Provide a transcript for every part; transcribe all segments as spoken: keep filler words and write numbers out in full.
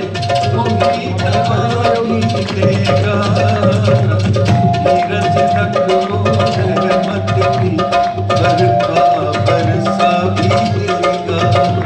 वही दवा भी देगा। नीरज रखो रहमत की बरखा बरसा भी देगा।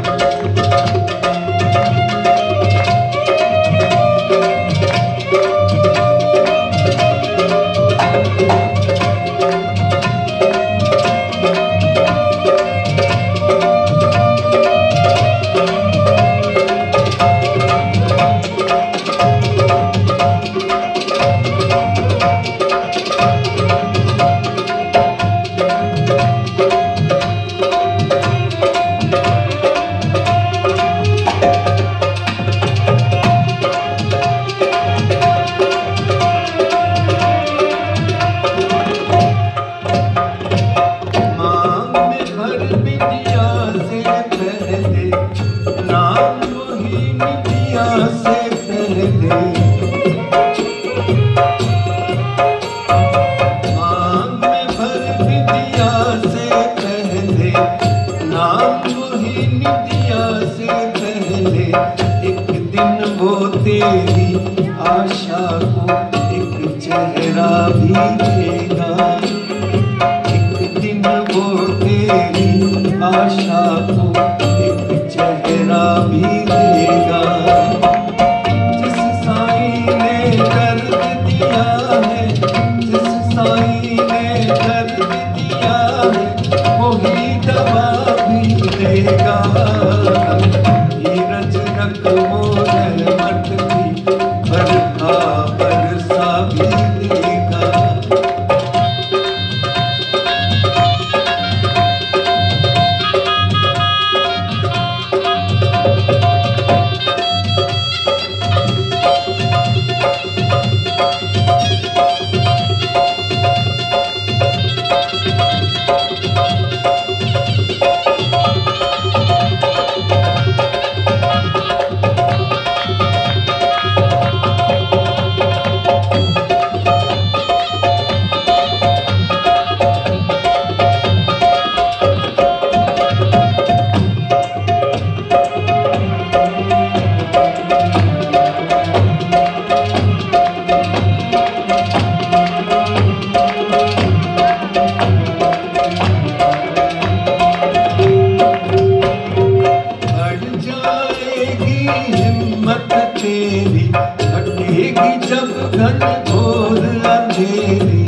आशा को एक चेहरा भी देगा। एक दिन वो तेरी आशा को एक चेहरा भी देगा। जिस साईं ने दर्द दिया है, जिस साईं ने दर्द दिया है, वही दवा भी देगा। नीरज रखो रहमत की बरखा बरसा भी देगा। जब घन घोर अंधेरी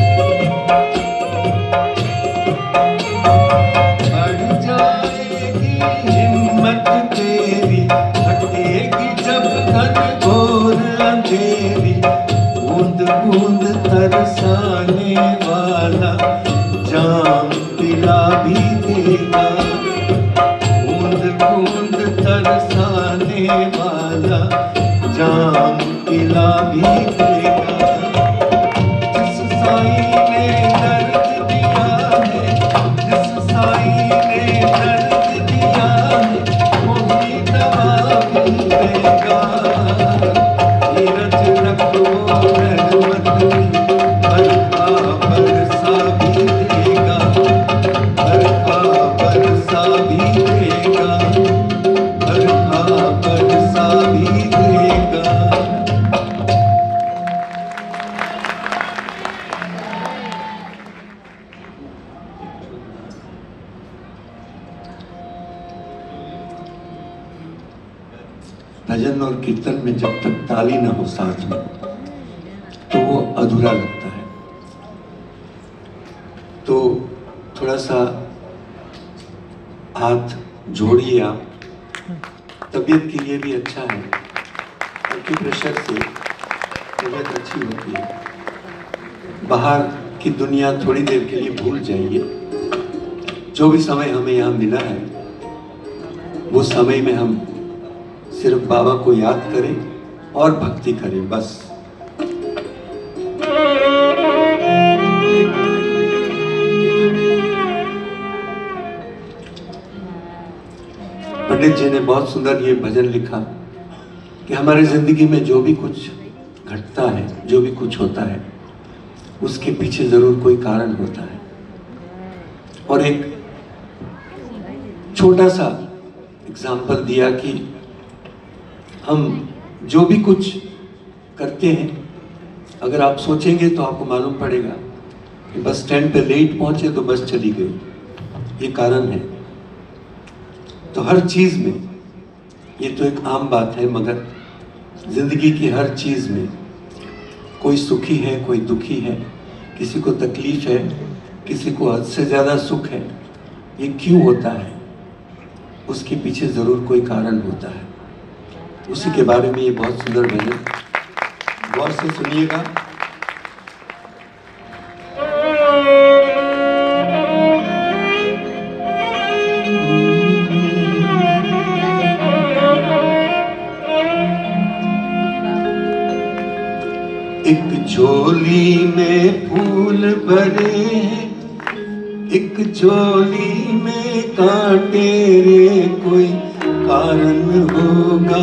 बढ़ जाएगी हिम्मत तेरी, हटेगी जब घन घोर अंधेरी। बूंद बूंद तरसाने वाला जाम पिला भी देगा। बूंद बूंद तरसाने वाला जाम पिला भी देगा। जिस साईं ने दर्द दिया है, जिस साईं ने दर्द दिया है, वही दवा भी देगा। नीरज रखो रहमत की बरखा बरसा भी देगा। बरखा बरसा भी देगा। बरखा बरसा भी देगा। भजन और कीर्तन में जब तक ताली ना हो साथ में, तो वो अधूरा लगता है। तो थोड़ा सा हाथ जोड़िए आप, तबीयत के लिए भी अच्छा है। ब्लड प्रेशर से तबीयत अच्छी होती है। बाहर की दुनिया थोड़ी देर के लिए भूल जाइए। जो भी समय हमें यहाँ मिला है, वो समय में हम सिर्फ बाबा को याद करें और भक्ति करें, बस। पंडित जी ने बहुत सुंदर ये भजन लिखा कि हमारे जिंदगी में जो भी कुछ घटता है, जो भी कुछ होता है, उसके पीछे जरूर कोई कारण होता है। और एक छोटा सा एग्जाम्पल दिया कि हम जो भी कुछ करते हैं, अगर आप सोचेंगे तो आपको मालूम पड़ेगा कि बस स्टैंड पे लेट पहुंचे तो बस चली गई, ये कारण है। तो हर चीज में, ये तो एक आम बात है, मगर जिंदगी की हर चीज में कोई सुखी है, कोई दुखी है, किसी को तकलीफ है, किसी को हद से ज्यादा सुख है। ये क्यों होता है? उसके पीछे जरूर कोई कारण होता है। उसी के बारे में ये बहुत सुंदर भजन, गौर से सुनिएगा। एक झोली में फूल भरे हैं, एक झोली में कांटे रे, कोई कारण होगा।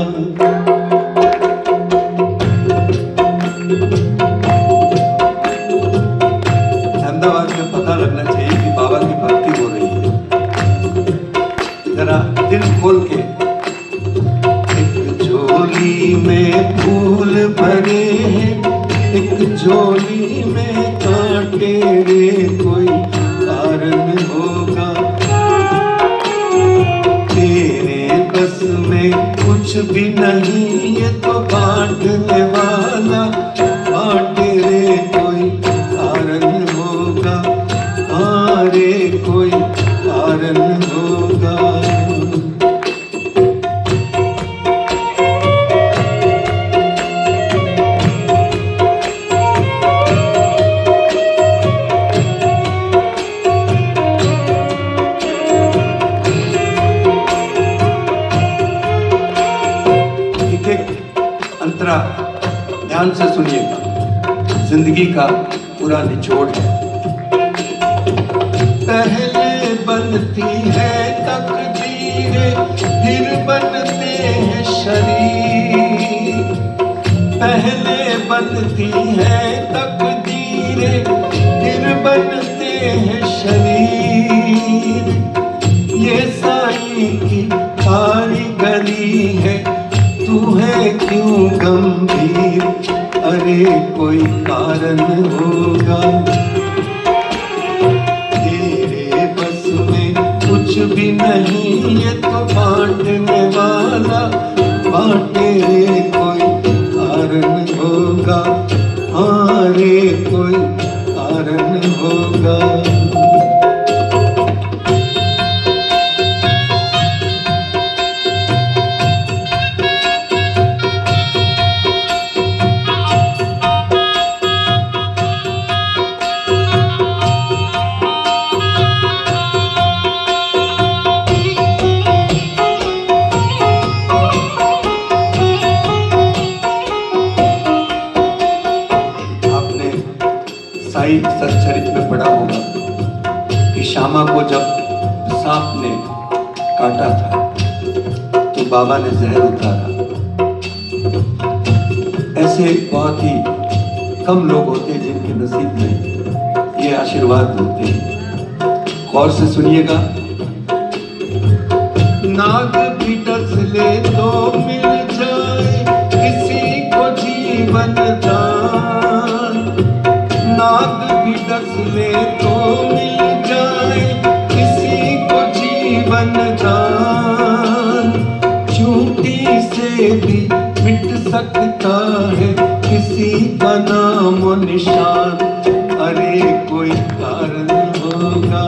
अहमदाबाद में पता लगना चाहिए कि बाबा की भक्ति हो रही है। जरा दिल खोल के। एक झोली में फूल भरे हैं, एक झोली में कांटे रे, कोई कारण होगा। तेरे बस में कुछ भी नहीं, ये तो बांटने वाला बांटे रे, कोई कारण होगा। हाँ रे, कोई कारण होगा। अंतरा ध्यान से सुनिएगा, जिंदगी का पूरा निचोड़ है। पहले बनती है तकदीरें, फिर बनते हैं शरीर। पहले बनती है तकदीरें, फिर बनते हैं शरीर। ये साईं की कारीगरी है, तू है क्यों गंभीर, अरे कोई कारण होगा। तेरे बस में कुछ भी नहीं, ये तो बांटने वाला बांटे रे, कोई कारण होगा। हाँ रे, कोई कारण होगा। साईं सच्चरित में पढ़ा होगा कि श्यामा को जब सांप ने काटा था तो बाबा ने जहर उतारा। ऐसे बहुत ही कम लोग होते हैं जिनके नसीब में ये आशीर्वाद होते हैं। गौर से सुनिएगा। नाग भी डस ले तो मिल जाए किसी को जीवन दान, नाग भी डस ले तो मिल जाए किसी को जीवन दान। चूंटी से भी मिट सकता है किसी का नाम और निशान, अरे कोई कारण होगा।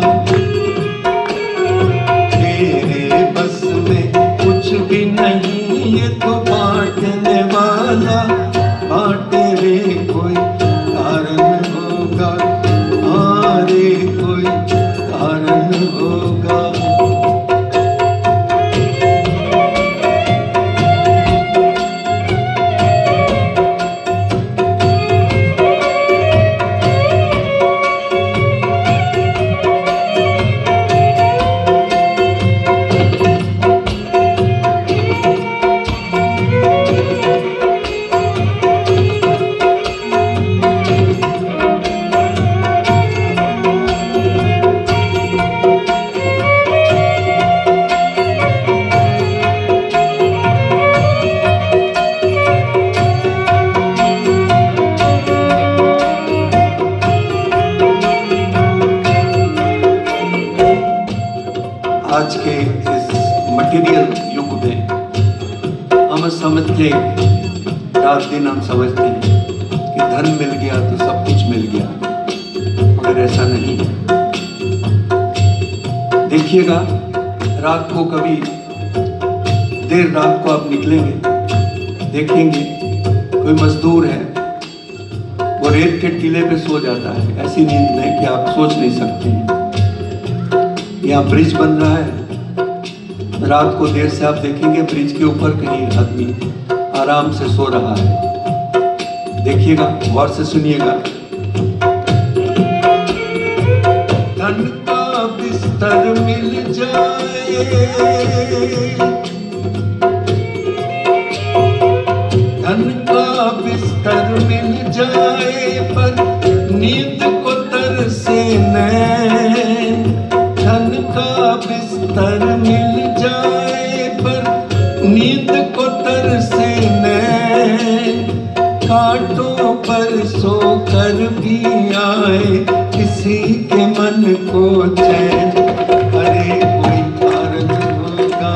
तेरे बस में कुछ भी नहीं, ये तो बांटने वाला बांटे रे, कोई कारण होगा। हाँ रे, कोई कारण होगा। समझ के रात दिन हम समझते हैं कि धन मिल गया तो सब कुछ मिल गया, मगर ऐसा नहीं है। देखिएगा, रात को कभी देर रात को आप निकलेंगे, देखेंगे कोई मजदूर है, वो रेत के टीले पे सो जाता है ऐसी नींद में कि आप सोच नहीं सकते हैं। यहाँ ब्रिज बन रहा है, रात को देर से आप देखेंगे ब्रिज के ऊपर कहीं आदमी आराम से सो रहा है। देखिएगा, गौर से सुनिएगा। धन का बिस्तर मिल जाए, धन का बिस्तर मिल जाए पर नींद को तरसे नैन। धन का बिस्तर मिल जाए पर नींद को तरसे नैन। कांटों पर सोकर भी आए किसी के मन को चैन। अरे कोई कारण होगा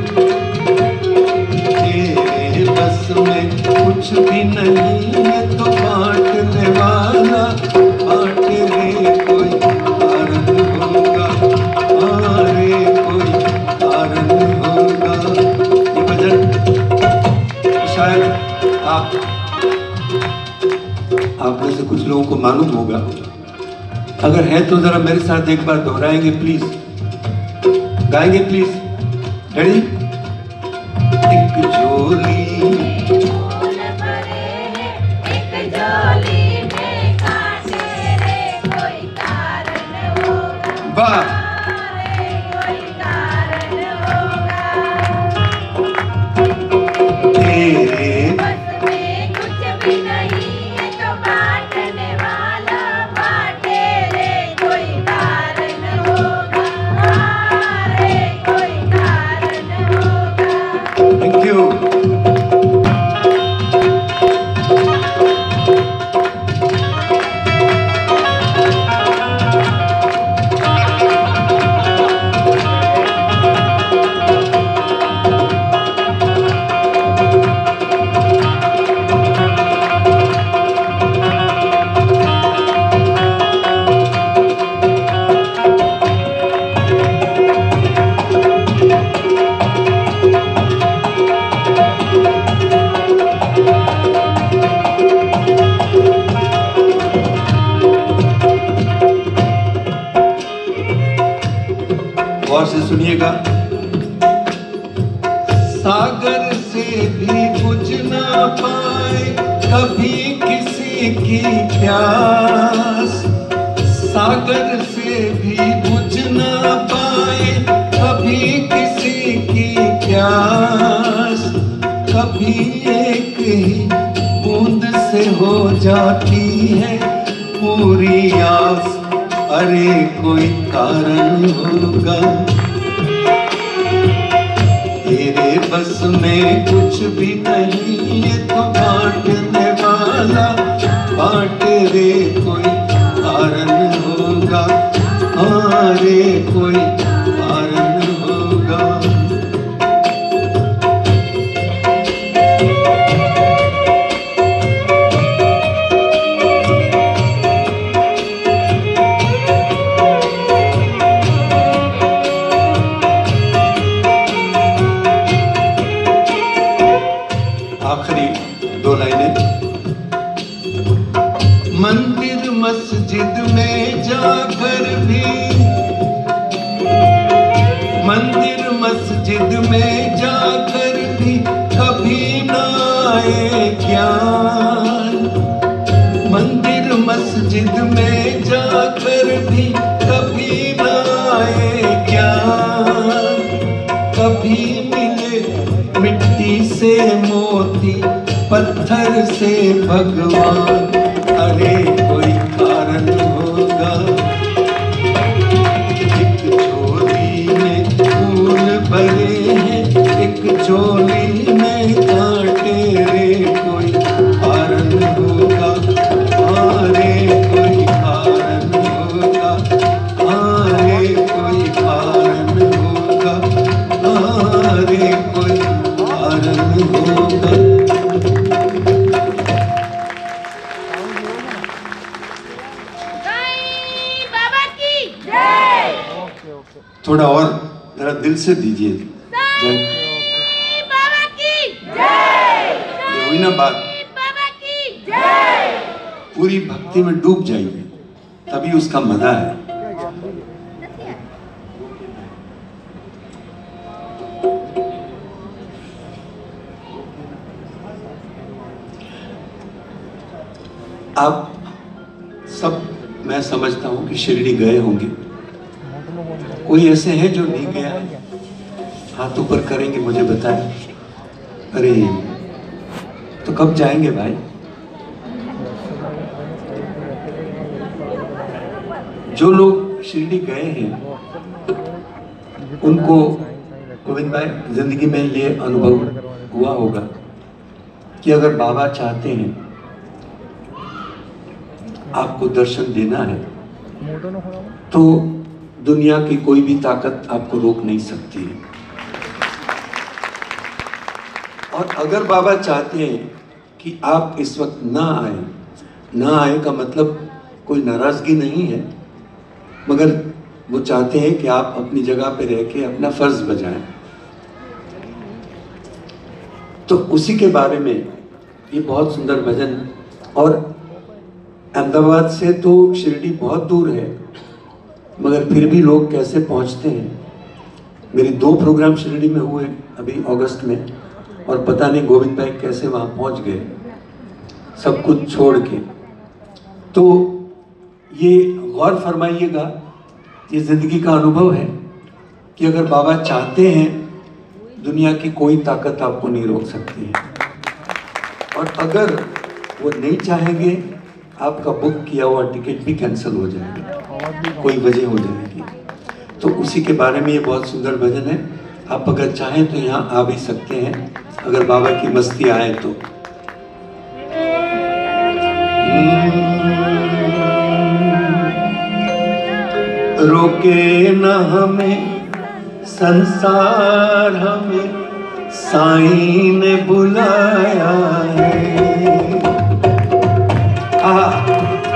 तेरे बस में कुछ भी नहीं है तो बांटने वाला बांट रे। कोई कारण होगा, अरे कोई कारण होगा। ये भजन शायद आप आप में से कुछ लोगों को मालूम होगा, अगर है तो जरा मेरे साथ एक बार दोहराएंगे प्लीज, गाएंगे प्लीज। रेडी? एक झोली वाह, तेरे बस में कुछ भी नहीं है तो बांटने वाला बांटे रे। कोई कारण होगा, रे कोई कारण होगा। Thank you. गौर से सुनिएगा। सागर से भी बुझ ना पाए कभी किसी की प्यास। सागर से भी बुझ ना पाए कभी किसी की प्यास। कभी एक ही बूंद से हो जाती है पूरी आस। अरे कोई कारण होगा, तेरे बस में कुछ भी नहीं है तो बांटने वाला बांट रे। कोई कारण होगा, अरे कोई कारण होगा। आखिरी दो लाइनें। मंदिर मस्जिद में जाकर भी, मंदिर मस्जिद में जाकर भी कभी ना आए ज्ञान। मंदिर मस्जिद में जाकर भी कभी ना आए ज्ञान। कभी मिले मिट्टी से मोती पत्थर से भगवान। अरे कोई कारण होगा, एक झोली में फूल भरे हैं एक झोली में कांटे रे। कोई कारण होगा, अरे कोई कारण होगा, अरे कोई कारण होगा, अरे कोई कारण होगा। दिल से दीजिए जय बाबा की जय। ये हुई ना बात, बाबा की जय। पूरी भक्ति में डूब जाइए, तभी उसका मजा है। आप सब, मैं समझता हूं कि शिरडी गए होंगे। कोई ऐसे हैं जो नहीं गया है? हाथ ऊपर करेंगे, मुझे बताएं। अरे तो कब जाएंगे भाई? जो लोग शिरडी गए हैं उनको गोविंद भाई जिंदगी में ये अनुभव हुआ होगा कि अगर बाबा चाहते हैं आपको दर्शन देना है तो दुनिया की कोई भी ताकत आपको रोक नहीं सकती है। और अगर बाबा चाहते हैं कि आप इस वक्त ना आए, ना आए का मतलब कोई नाराजगी नहीं है, मगर वो चाहते हैं कि आप अपनी जगह पे रह के अपना फर्ज बजाएं। तो उसी के बारे में ये बहुत सुंदर भजन। और अहमदाबाद से तो शिरडी बहुत दूर है, मगर फिर भी लोग कैसे पहुंचते हैं। मेरे दो प्रोग्राम शिरडी में हुए अभी अगस्त में, और पता नहीं गोविंद भाई कैसे वहां पहुंच गए सब कुछ छोड़ के। तो ये गौर फरमाइएगा, ये जिंदगी का अनुभव है कि अगर बाबा चाहते हैं दुनिया की कोई ताकत आपको नहीं रोक सकती है। और अगर वो नहीं चाहेंगे आपका बुक किया हुआ टिकट भी कैंसिल हो जाएगा, कोई वजह हो जाएगी। तो उसी के बारे में ये बहुत सुंदर भजन है। आप अगर चाहें तो यहाँ आ भी सकते हैं, अगर बाबा की मस्ती आए तो। रोके न हमें संसार, हमें साईं ने बुलाया है। आ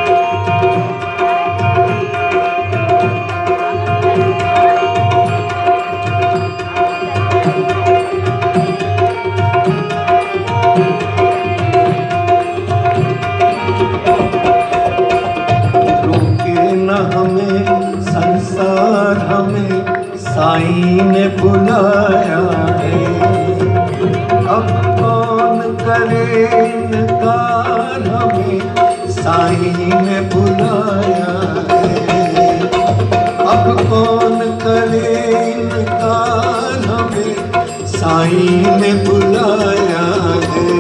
साईं ने बुलाया है, अब कौन करे इनकार, हमें साईं ने बुलाया है। अब कौन करे इनकार, हमें साईं ने बुलाया है।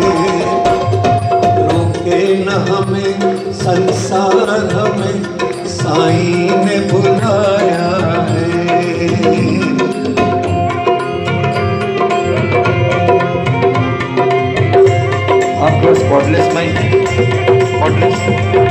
रोके न हमें संसार, हमें साईं ने बुलाया है। आपका स्पॉटलेस माइक, स्पॉटलेस।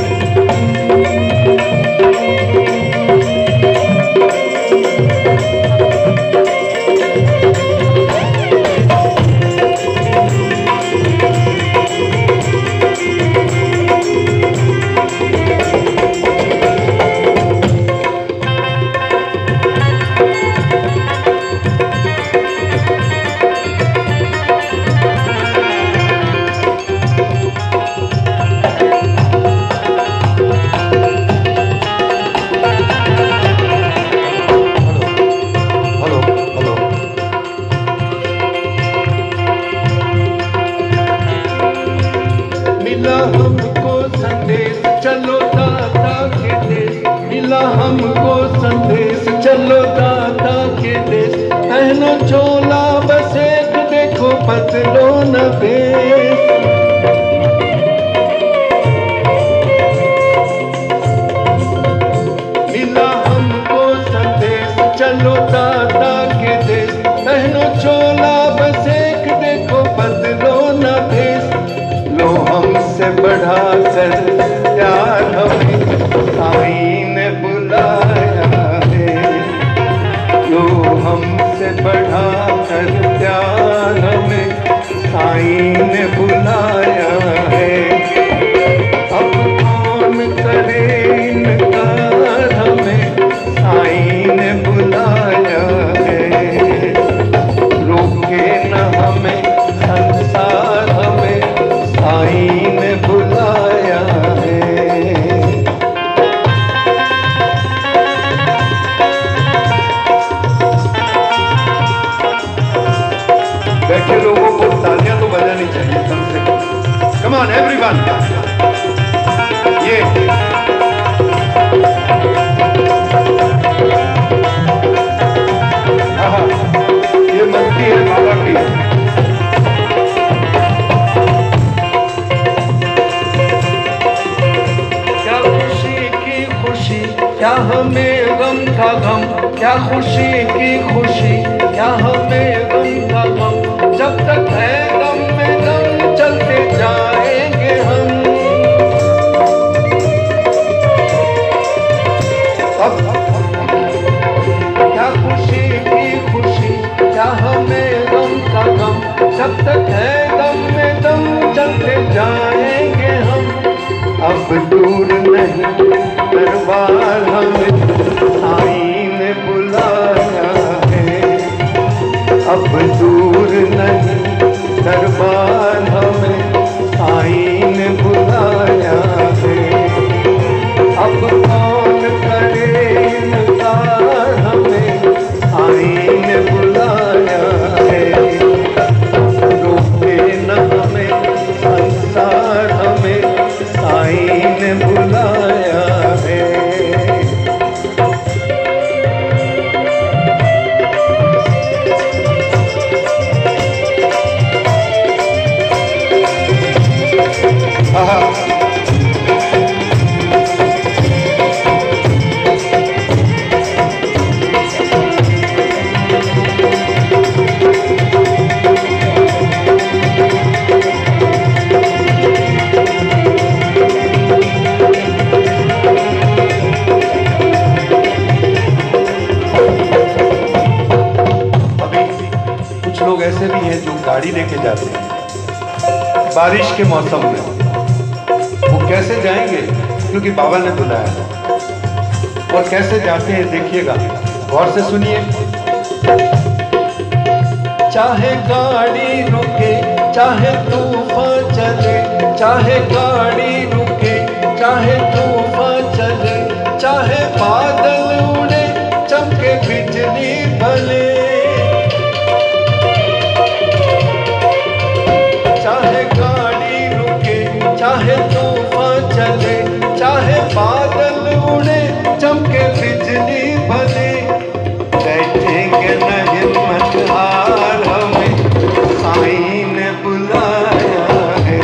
हमको संदेश चलो दादा के देश, पहनो चोला बस एक देखो बदलो न भेष। मिला हमको संदेश चलो दादा के देश, पहनो चोला बस एक देखो बदलो न भेष। लो हमसे बढ़ा कर प्यार हमें साईं ने बुलाया है, जो हमसे बढ़ा कर प्यार हमें साईं ने बुलाया है। अब कौन करे इनकार, हमें साईं ने बुलाया है। Come on, everyone. ये आहा, ये मस्ती है बाबा की। क्या खुशी की खुशी, क्या हमें गम का गम, क्या खुशी की खुशी, क्या हमें गम का गम, जब तक है गम में गम चलते जाएंगे हम। अब क्या खुशी की खुशी, क्या हमें गम का गम, जब तक है गम में गम चलते जाएंगे हम। अब दूर नहीं दरबार हमें साईं ने बुलाया है। अब दूर नहीं दरबार हमें साईं ने बुलाया है। अब कौन करे इनकार, हमें साईं ने बुलाया है। रोके न हमें संसार, हमें साईं ने बुलाया है। ऐसे भी हैं जो गाड़ी लेके जाते हैं बारिश के मौसम में। वो कैसे जाएंगे? क्योंकि बाबा ने बुलाया। और कैसे जाते हैं देखिएगा, गौर से सुनिए। चाहे गाड़ी रुके, चाहे तूफान चले, चाहे गाड़ी रुके, चाहे तूफान चले, चाहे बादल उड़े, चमके बिजली भले, चाहे गाड़ी रुके, चाहे तूफान चले, चाहे बादल उड़े, चमके बिजली भले, बैठेंगे न हिम्मत हार, हमें साईं ने बुलाया है।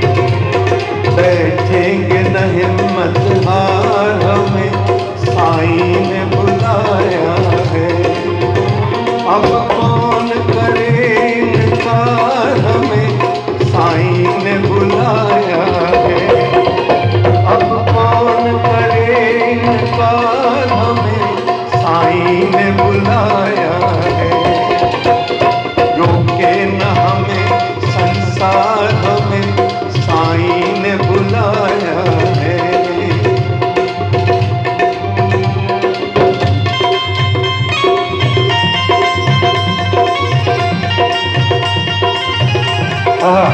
बैठेंगे न हिम्मत हार, हमें साईं ने बुलाया है। अब कौन करे इनकार, हमें साईं ने बुलाया है। अब कौन करे इनकार, हमें साईं ने बुलाया है। रोके न हमें संसार, हमें साईं ने बुलाया है। वाह,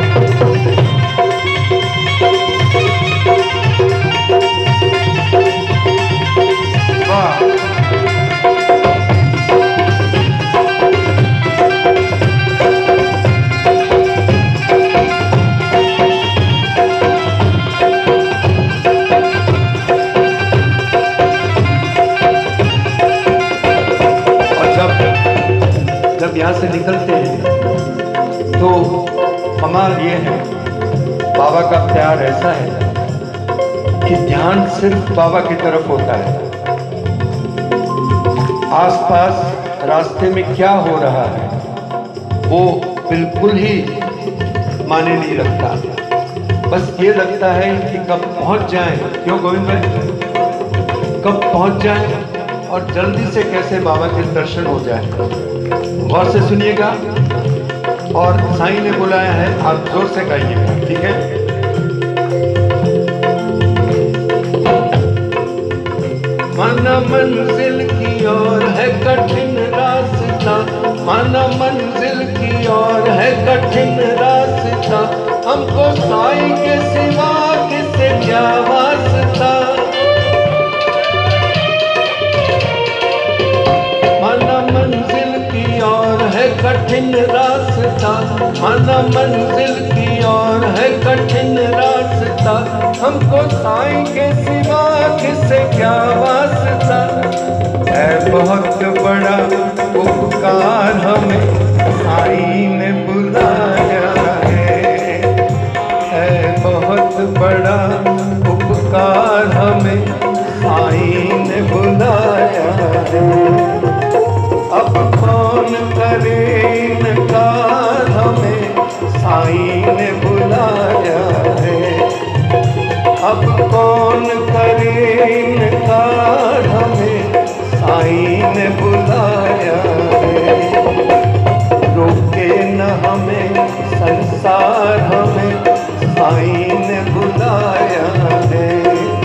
जब यहाँ से निकलते हैं तो कमाल ये है, बाबा का प्यार ऐसा है कि ध्यान सिर्फ बाबा की तरफ होता है। आसपास रास्ते में क्या हो रहा है वो बिल्कुल ही माने नहीं रखता। बस ये लगता है कि कब पहुंच जाएं, क्यों गोविंद भाई, कब पहुंच जाएं और जल्दी से कैसे बाबा के दर्शन हो जाए। गौर से सुनिएगा। और साईं ने बुलाया है, आप जोर से गाइएगा, ठीक है। माना मंजिल की ओर है कठिन रास्ता, माना मंजिल की ओर है कठिन रास्ता, हमको साईं के सिवा किससे क्या वास्ता। माना मंजिल की ओर है कठिन कठिन रास्ता, माना मंजिल की ओर है कठिन रास्ता, हमको साईं के सिवा किससे क्या वास्ता। है बहुत बड़ा उपकार हमें साईं ने बुलाया है, है बहुत बड़ा उपकार हमें साईं ने बुलाया है। अब कौन करे इनकार हमें साईं ने बुलाया है। अब कौन करे इनकार हमें साईं ने बुलाया है। रोके न हमें संसार हमें साईं ने बुलाया है,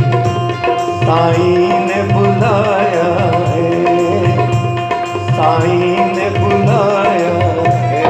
साईं ने बुलाया है, साईं ने बुलाया है।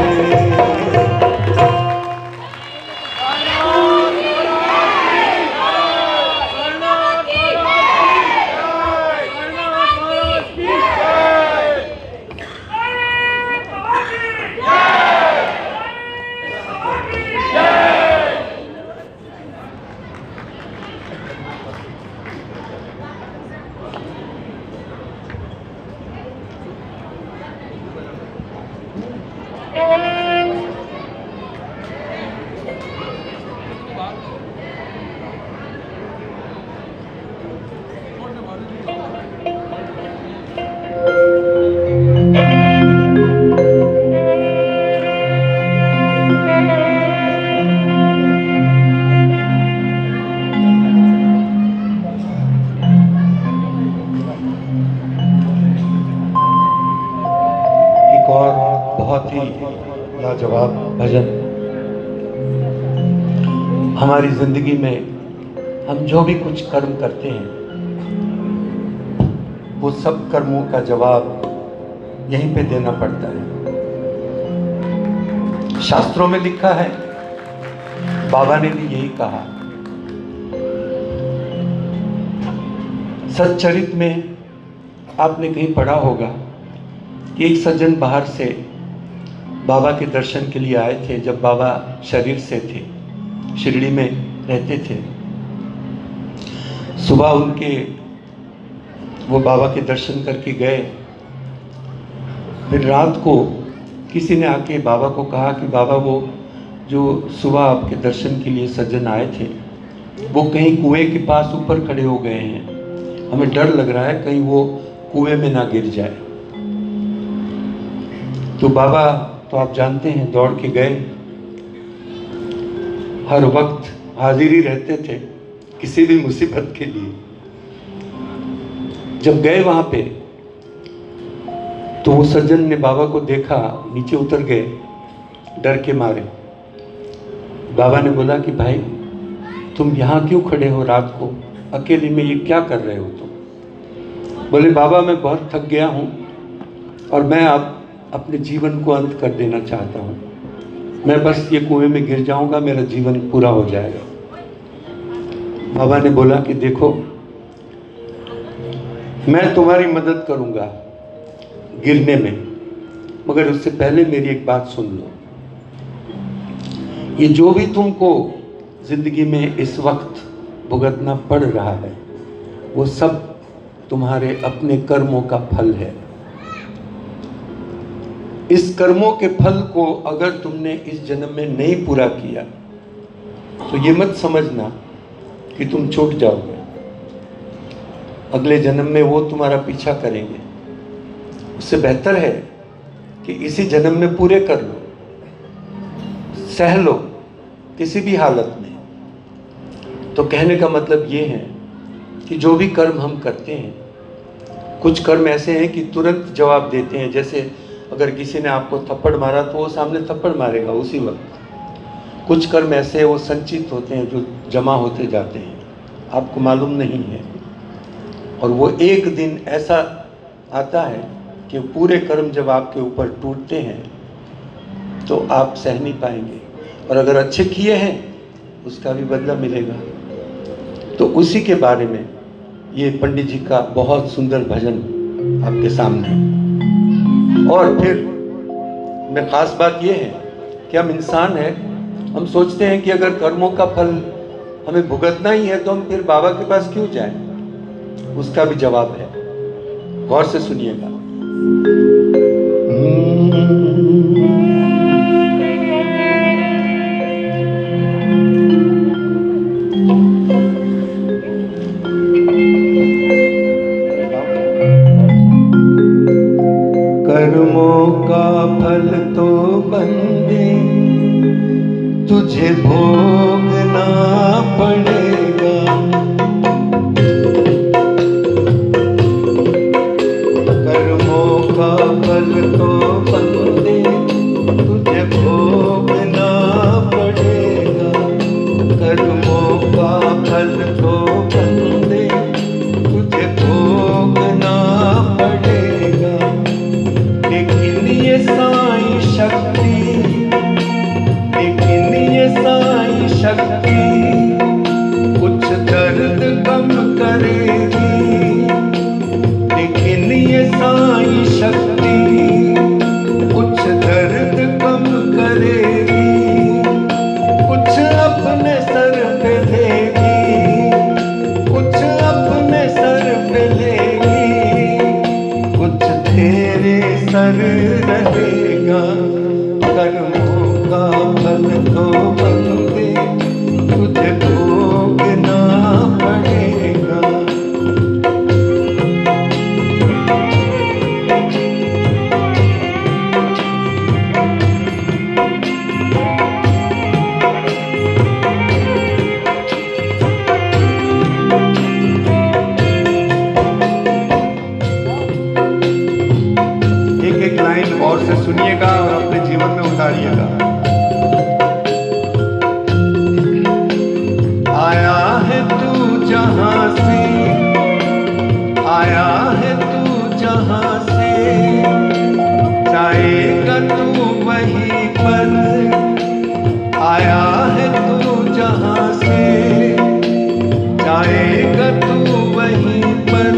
लाजवाब भजन। हमारी जिंदगी में हम जो भी कुछ कर्म करते हैं वो सब कर्मों का जवाब यहीं पे देना पड़ता है। शास्त्रों में लिखा है, बाबा ने भी यही कहा। सच्चरित में आपने कहीं पढ़ा होगा कि एक सज्जन बाहर से बाबा के दर्शन के लिए आए थे। जब बाबा शरीर से थे, शिरडी में रहते थे, सुबह उनके वो बाबा के दर्शन करके गए। फिर रात को किसी ने आके बाबा को कहा कि बाबा वो जो सुबह आपके दर्शन के लिए सज्जन आए थे वो कहीं कुएं के पास ऊपर खड़े हो गए हैं, हमें डर लग रहा है कहीं वो कुएं में ना गिर जाए। तो बाबा तो आप जानते हैं दौड़ के गए, हर वक्त हाजिर ही रहते थे किसी भी मुसीबत के लिए। जब गए वहां पे तो वो सज्जन ने बाबा को देखा, नीचे उतर गए डर के मारे। बाबा ने बोला कि भाई तुम यहाँ क्यों खड़े हो रात को अकेले में, ये क्या कर रहे हो तुम? बोले बाबा मैं बहुत थक गया हूँ और मैं अब अपने जीवन को अंत कर देना चाहता हूँ, मैं बस ये कुएं में गिर जाऊंगा, मेरा जीवन पूरा हो जाएगा। बाबा ने बोला कि देखो मैं तुम्हारी मदद करूंगा गिरने में, मगर उससे पहले मेरी एक बात सुन लो। ये जो भी तुमको जिंदगी में इस वक्त भुगतना पड़ रहा है वो सब तुम्हारे अपने कर्मों का फल है। इस कर्मों के फल को अगर तुमने इस जन्म में नहीं पूरा किया तो ये मत समझना कि तुम छूट जाओगे, अगले जन्म में वो तुम्हारा पीछा करेंगे। उससे बेहतर है कि इसी जन्म में पूरे कर लो, सह लो किसी भी हालत में। तो कहने का मतलब ये है कि जो भी कर्म हम करते हैं, कुछ कर्म ऐसे हैं कि तुरंत जवाब देते हैं। जैसे अगर किसी ने आपको थप्पड़ मारा तो वो सामने थप्पड़ मारेगा उसी वक्त। कुछ कर्म ऐसे वो संचित होते हैं जो जमा होते जाते हैं, आपको मालूम नहीं है। और वो एक दिन ऐसा आता है कि पूरे कर्म जब आपके ऊपर टूटते हैं तो आप सह नहीं पाएंगे, और अगर अच्छे किए हैं उसका भी बदला मिलेगा। तो उसी के बारे में ये पंडित जी का बहुत सुंदर भजन आपके सामने। और फिर में खास बात यह है कि हम इंसान हैं, हम सोचते हैं कि अगर कर्मों का फल हमें भुगतना ही है तो हम फिर बाबा के पास क्यों जाएं? उसका भी जवाब है, गौर से सुनिएगा। कर्मों का फल तो बंदे तुझे भोगना पड़ेगा। कर्मों का फल तो बंदे तुझे भोगना पड़ेगा। कर्मों का फल तो बंदे तुझे भोगना पड़ेगा। लेकिन ये साईं शक्ति, लेकिन ये साईं शक्ति कुछ दर्द कम करेगी। लेकिन ये साईं शक्ति कुछ दर्द कम करेगी। कुछ अपने सर पे लेगी, कुछ अपने सर पे लेगी, कुछ तेरे सर रहेगा। कर्मों का फल तो बंदे तुझे भोगना पड़ेगा। एक एक लाइन गौर से सुनिएगा और अपने जीवन में उतारिएगा। आया है तू जहां से, आया है तू जहां से, जाएगा तू वहीं पर। आया है तू जहां से, जाएगा तू वहीं पर।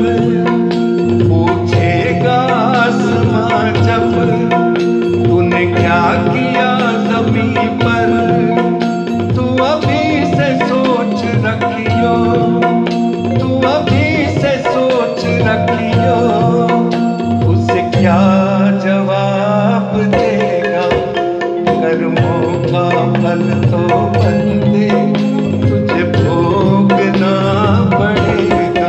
पूछेगा आसमां जब तूने क्या किया ज़मीं पर। तू अभी से सोच रखियो, तू अभी से सोच रखियो, उसे क्या जवाब देगा। कर्मों का फल तो बंदे तुझे भोगना पड़ेगा।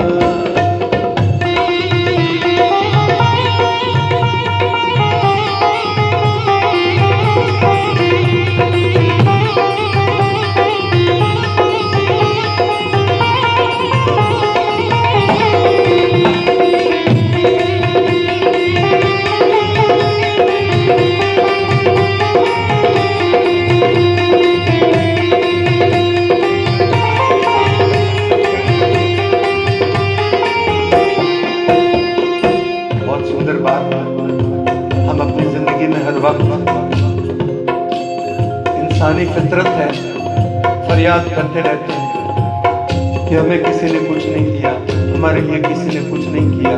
बहुत सुंदर बात। हम अपनी जिंदगी में हर वक्त, इंसानी फितरत है, फरियाद करते रहते हैं कि हमें किसी ने कुछ नहीं किया, हमारे लिए किसी ने कुछ नहीं किया।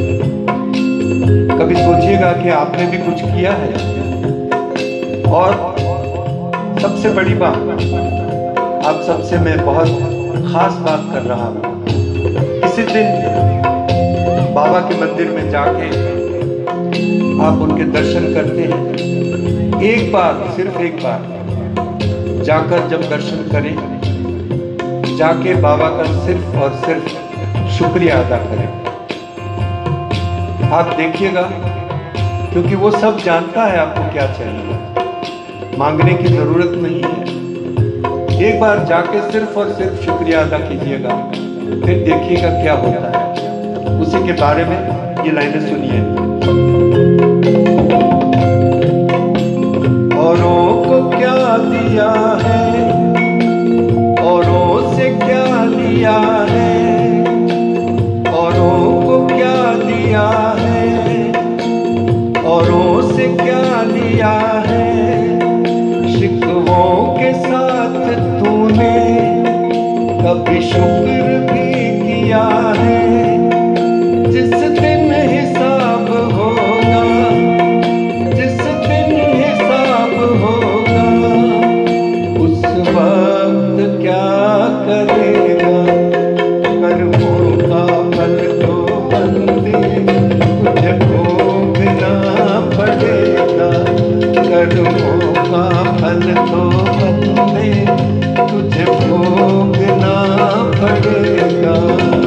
कभी सोचिएगा कि आपने भी कुछ किया है। और सबसे बड़ी बात, आप सबसे मैं बहुत खास बात कर रहा हूँ। किसी दिन बाबा के मंदिर में जाके आप उनके दर्शन करते हैं। एक बार, सिर्फ एक बार जाकर जब दर्शन करें, जाके बाबा का सिर्फ और सिर्फ शुक्रिया अदा करें। आप देखिएगा, क्योंकि वो सब जानता है आपको क्या चाहिए, मांगने की जरूरत नहीं है। एक बार जाके सिर्फ और सिर्फ शुक्रिया अदा कीजिएगा, फिर देखिएगा क्या होता है। उसी के बारे में ये लाइनें सुनिए। औरों को क्या दिया है, औरों से क्या लिया है, औरों को क्या दिया है, औरों से क्या लिया है। शिकवों के साथ तूने कभी शुक्र भी किया है। जिस दिन हिसाब होगा, जिस दिन हिसाब करेगा, कर्मों का फल तो बंदे तुझे भोगना पड़ेगा, कर्मों का फल तो बंदे तुझे भोगना पड़ेगा।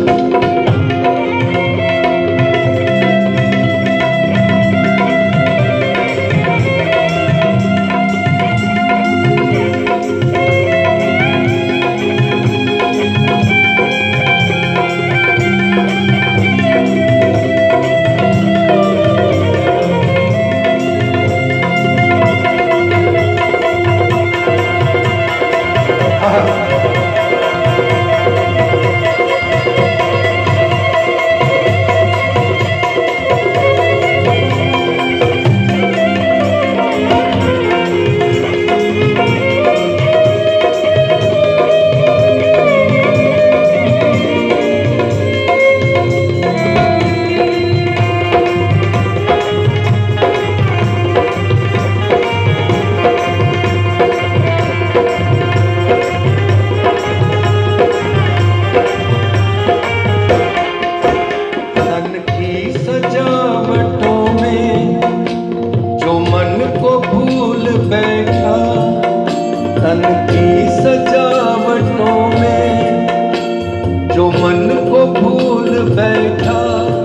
तन की सजावटों में जो मन को भूल बैठा,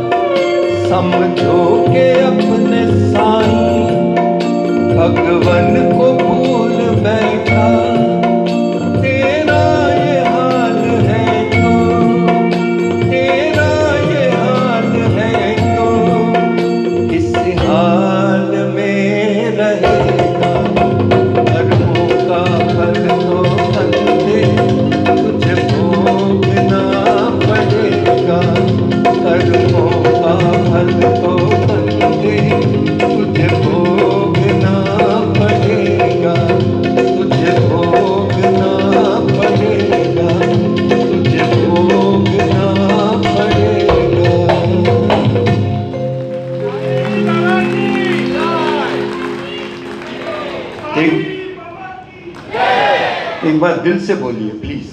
समझो के अपने साईं भगवन को भूल बैठा। तेरा ये हाल है तो, तेरा ये हाल है तो, इस हाल में रहेगा। कर्मों का फल तो बंदे तुझे भोगना पड़ेगा, कर्मों का फल तो बंदे तुझे भोगना पड़ेगा, तुझे भोगना पड़ेगा, तुझे भोगना पड़ेगा। एक एक बार दिल से बोलिए प्लीज।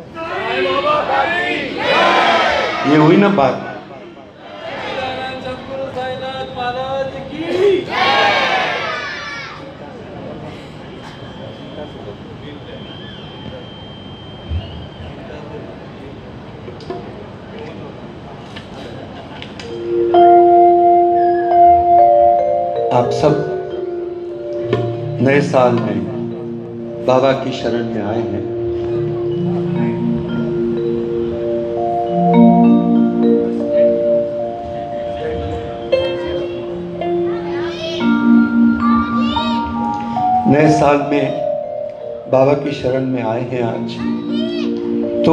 ये हुई ना बात। आप सब नए साल में बाबा की शरण में आए हैं। नए साल में बाबा की शरण में आए हैं आज, तो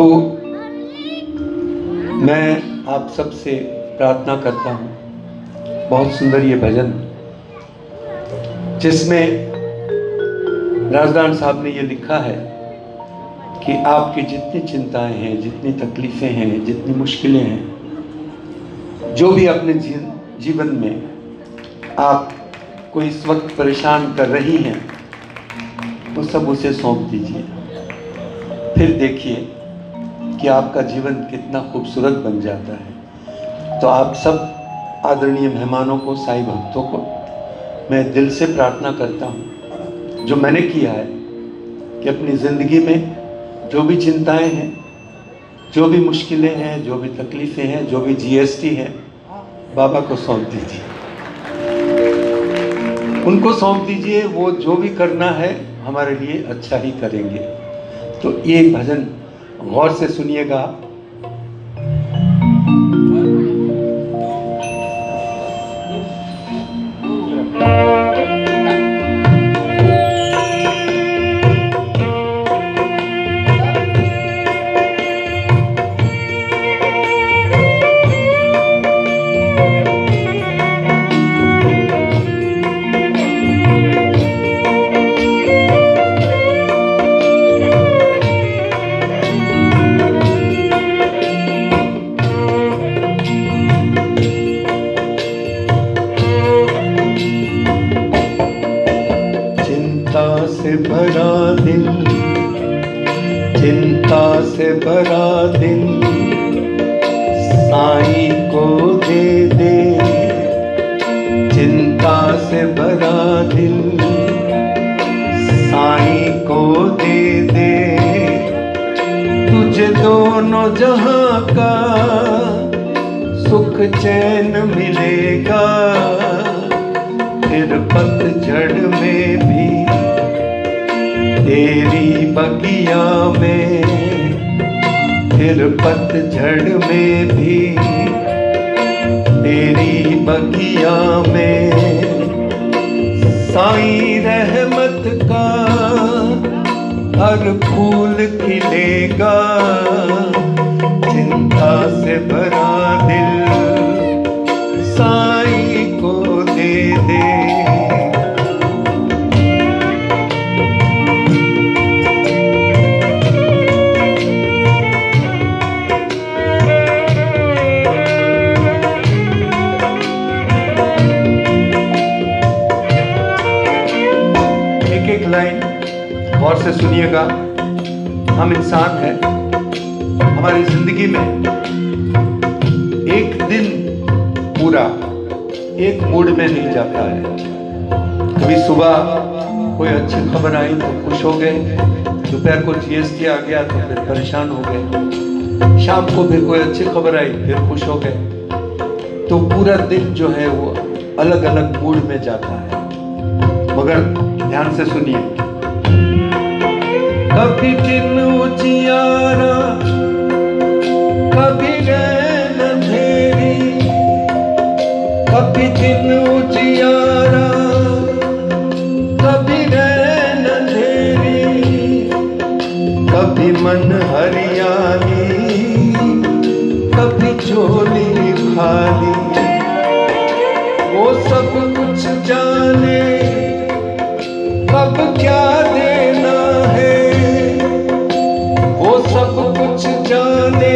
मैं आप सब से प्रार्थना करता हूँ। बहुत सुंदर ये भजन जिसमें राजदान साहब ने ये लिखा है कि आपकी जितनी चिंताएं हैं, जितनी तकलीफ़ें हैं, जितनी मुश्किलें हैं, जो भी अपने जी, जीवन में आप को इस वक्त परेशान कर रही हैं, वो सब उसे सौंप दीजिए। फिर देखिए कि आपका जीवन कितना खूबसूरत बन जाता है। तो आप सब आदरणीय मेहमानों को, साईं भक्तों को मैं दिल से प्रार्थना करता हूँ, जो मैंने किया है, कि अपनी ज़िंदगी में जो भी चिंताएं हैं, जो भी मुश्किलें हैं, जो भी तकलीफ़ें हैं, जो भी जीएसटी है, बाबा को सौंप दीजिए। उनको सौंप दीजिए। वो जो भी करना है हमारे लिए अच्छा ही करेंगे। तो ये भजन गौर से सुनिएगा। से भरा दिल, चिंता चिंता से भरा दिल साईं को दे दे, चिंता से भरा दिल साईं को दे दे। तुझे दोनों जहां का सुख चैन मिलेगा, फिर पतझड़ में भी तेरी बगिया में, फिर पतझड़ में भी तेरी बगिया में साईं रहमत का हर फूल खिलेगा। चिंता से भरा दिल साईं को दे दे। एक एक लाइन गौर से सुनिएगा। हम इंसान हैं, हमारी जिंदगी में एक दिन पूरा एक मूड में नहीं जाता है। कभी सुबह कोई अच्छी खबर आई तो खुश हो गए, दोपहर को जीएसटी आ गया तो फिर परेशान हो गए, शाम को फिर कोई अच्छी खबर आई फिर खुश हो गए। तो पूरा दिन जो है वो अलग अलग मूड में जाता है। मगर ध्यान से सुनिए, कभी दिन उजियारा कभी रैन अंधेरी, कभी दिन उजियारा कभी रैन अंधेरी, कभी मन हरियाली कभी झोली खाली। वो सब कुछ जाने कब क्या देना है, वो सब कुछ जाने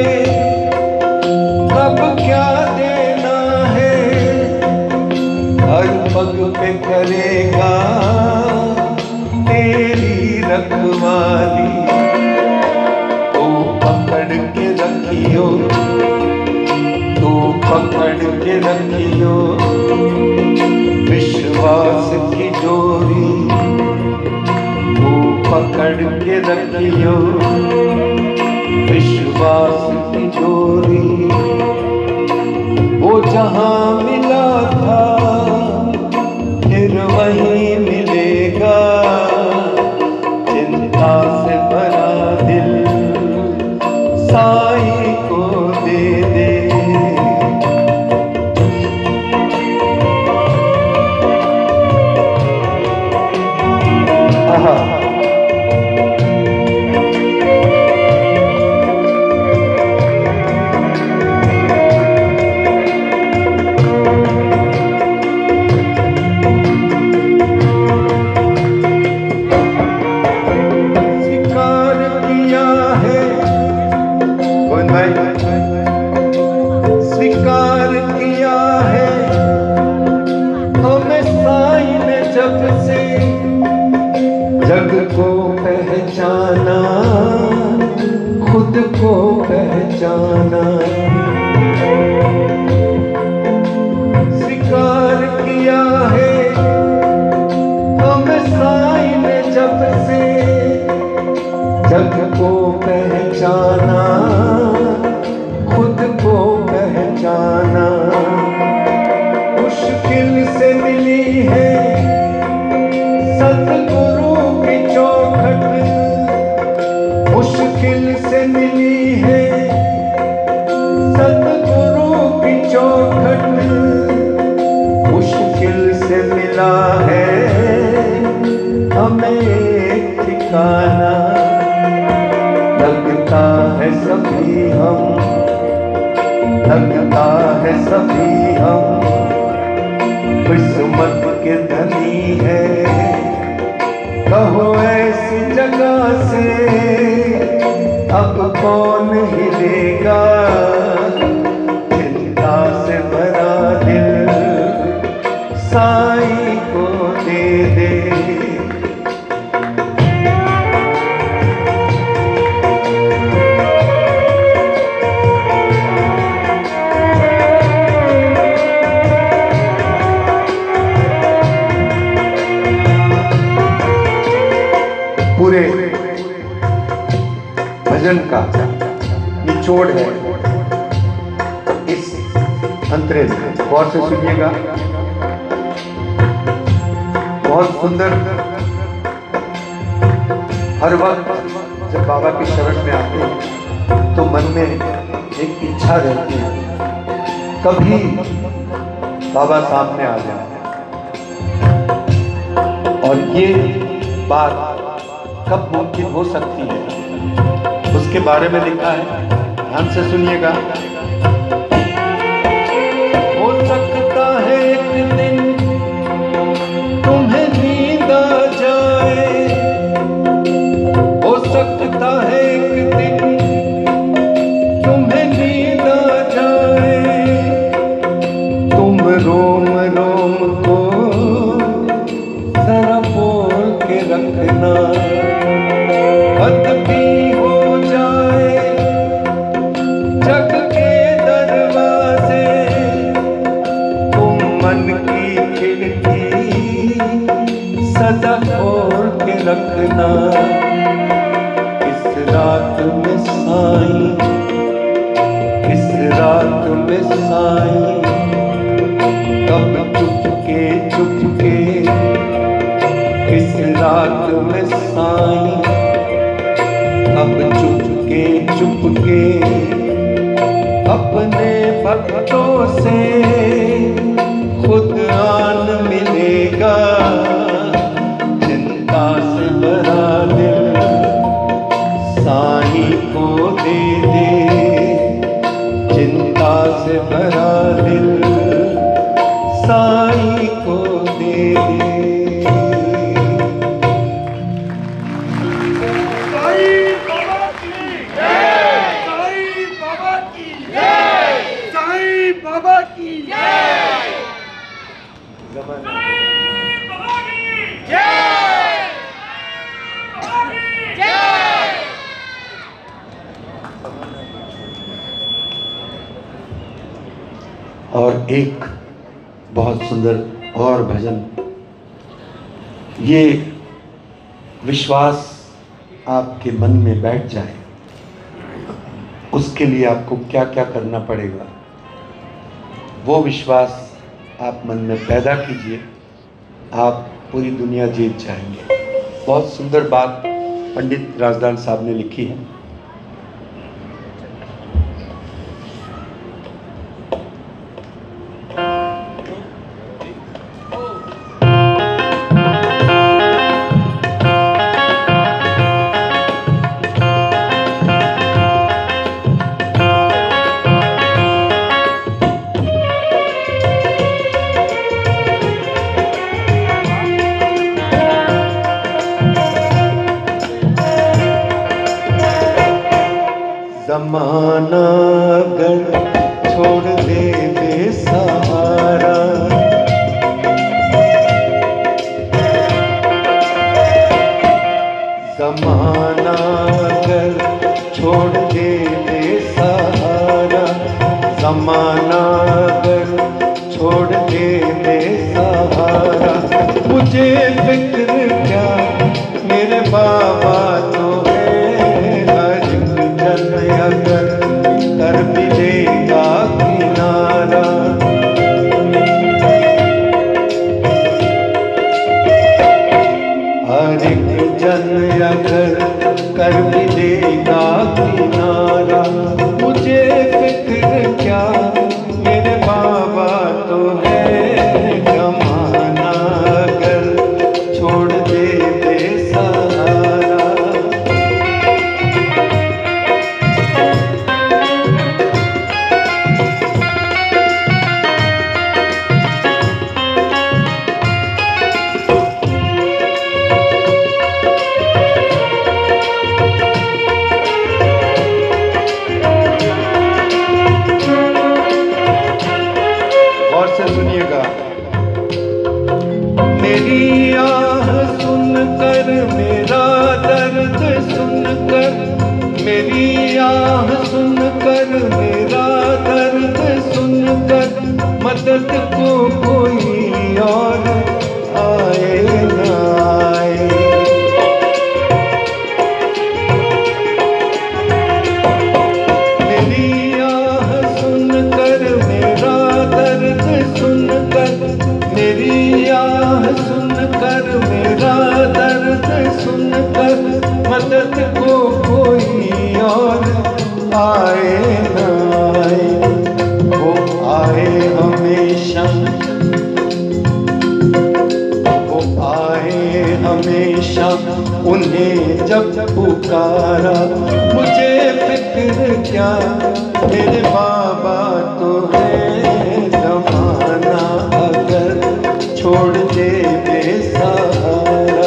कब क्या देना है। हर पग पे करेगा तेरी रखवाली। तो पकड़ के रखियो, तो पकड़ के रखियो विश्वास की डोरी, पकड़ के रखियो विश्वास की डोरी। वो जहां मिला था फिर वहीं मिलेगा। चिंता से भरा दिल साईं को दे दे। आहा, स्वीकार किया है हमें साईं ने जब से, जग को पहचाना खुद को पहचाना। स्वीकार किया है हमें साईं ने जब से, जग को पहचाना खुद को पहचाना। मुश्किल से मिली है सतगुरु की चौखट, मुश्किल से मिली है सतगुरु की चौखट। मुश्किल से मिला है हमें ठिकाना। लगता है सभी हम, लगता है सभी हम किस्मत के धनी है। कहो ऐसी जगह से अब कौन हिलेगा। चिंता से भरा दिल साईं को दे दे। भजन का निचोड़ है इस अंतरे में। गौर से सुनिएगा, बहुत सुंदर। हर वक्त जब बाबा की शरण में आते हैं तो मन में एक इच्छा रहती है, कभी बाबा सामने आ जाए। और ये बात कब मुमकिन हो सकती है, उसके बारे में लिखा है, ध्यान से सुनिएगा। हो सकता है एक दिन तुम्हें नींद आ जाए, हो सकता है एक दिन तुम्हें नींद आ जाए, तुम रोम रोम को जरा बोल के रखना, अदबी हो जाए जग के दरवाजे, तुम मन की खिड़की सदा खोल के रखना। इस रात में साईं, इस रात में साईं, कब चुपके चुपके, इस रात में साईं, अब चुपके चुपके अपने भक्तों से खुद आन मिलेगा। चिंता से भरा दिल साईं को दे दे, चिंता से भरा दिल साईं को दे दे। और एक बहुत सुंदर और भजन, ये विश्वास आपके मन में बैठ जाए, उसके लिए आपको क्या क्या करना पड़ेगा, वो विश्वास आप मन में पैदा कीजिए, आप पूरी दुनिया जीत जाएंगे। बहुत सुंदर बात पंडित राजदान साहब ने लिखी है। जमाना अगर छोड़ दे बेसहारा, जमाना अगर छोड़ दे बेसहारा, जमाना अगर छोड़ दे बेसहारा, मुझे फिक्र क्या मेरे बाबा तो अगर कर मिलेगा किनारा। हर एक जन अगर कर मिलेगा किनारा, मुझे फिक्र क्या मेरे बाबा तो है। जमाना अगर छोड़ दे बेसहारा, सुनिएगा। मेरी आह सुनकर, मेरा दर्द सुनकर, मेरी आह सुनकर, मेरा दर्द सुनकर, मदद को कोई और आए न आए। फिक्र क्या, मेरे बाबा तो है जमाना अगर छोड़ दे बेसहारा।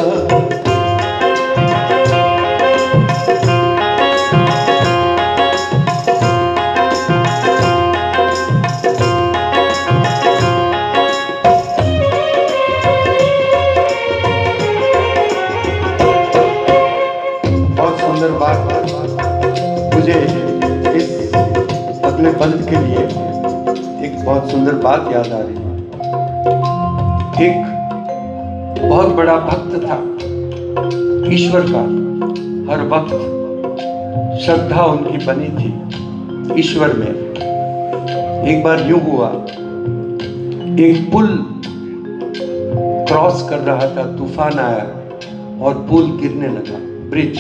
बहुत सुंदर बात, मुझे इस अगले बंद के लिए एक बहुत सुंदर बात याद आ रही है। एक बहुत बड़ा भक्त था ईश्वर का, हर वक्त श्रद्धा उनकी बनी थी ईश्वर में। एक बार यूं हुआ, एक पुल क्रॉस कर रहा था, तूफान आया और पुल गिरने लगा, ब्रिज।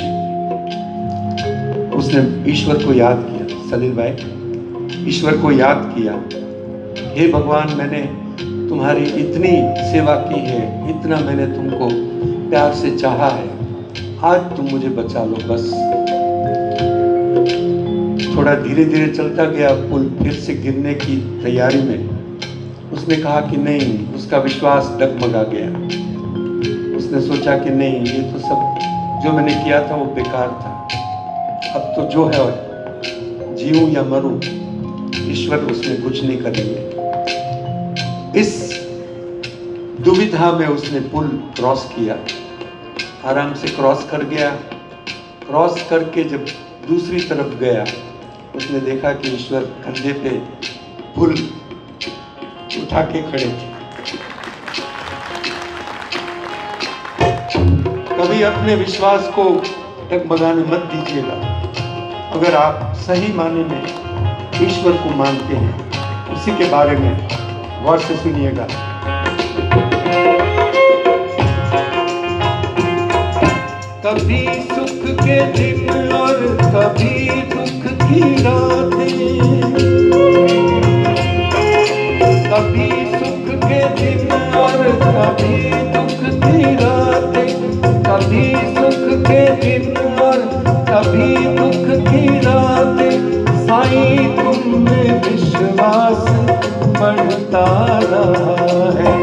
उसने ईश्वर को याद किया, सलील भाई ईश्वर को याद किया, हे भगवान मैंने तुम्हारी इतनी सेवा की है, इतना मैंने तुमको प्यार से चाहा है, आज तुम मुझे बचा लो बस। थोड़ा धीरे धीरे चलता गया पुल, फिर से गिरने की तैयारी में उसने कहा कि नहीं, उसका विश्वास डगमगा गया। उसने सोचा कि नहीं, ये तो सब जो मैंने किया था वो बेकार था, अब तो जो है जीऊं या मरूं, ईश्वर उसमें कुछ नहीं करेंगे। इस दुविधा में उसने पुल क्रॉस किया, आराम से क्रॉस कर गया। क्रॉस करके जब दूसरी तरफ गया, उसने देखा कि ईश्वर कंधे पे पुल उठा के खड़े थे। कभी अपने विश्वास को डगमगाने मत दीजिएगा। अगर आप सही माने में ईश्वर को मानते हैं, उसी के बारे में गौर से सुनिएगा। कभी सुख के दिन और कभी दुख की रातें, कभी सुख के दिन और कभी दुख की रातें, कभी सुख के दिन और कभी दुख की रातें, साईं तुम में विश्वास बढ़ता रहा है।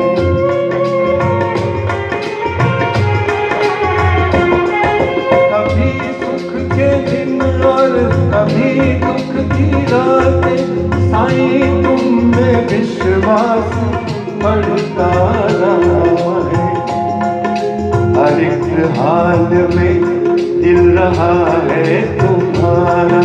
कभी सुख के दिन और कभी दुख की रातें, साईं तुम में विश्वास बढ़ता रहा है। हर एक हाल में दिल रहा है तुम्हारा,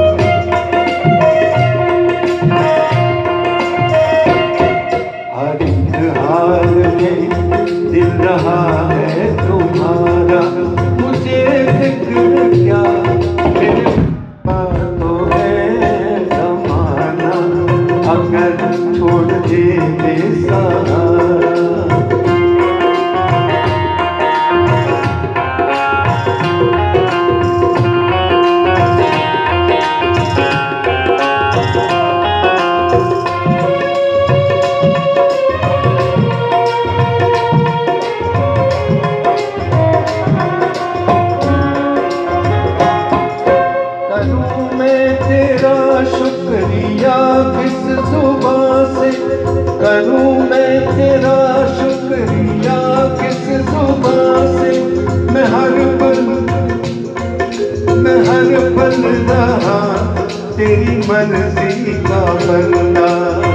हर एक हाल में दिल रहा है तुम्हारा। मुझे फिक्र क्या, मेरे पास तो है ज़माना अगर छोड़ दे बेसहारा। करूं मैं तेरा शुक्रिया किस जुबान से, मैं हर पल मैं हर पल रहा तेरी मर्जी का बंदा।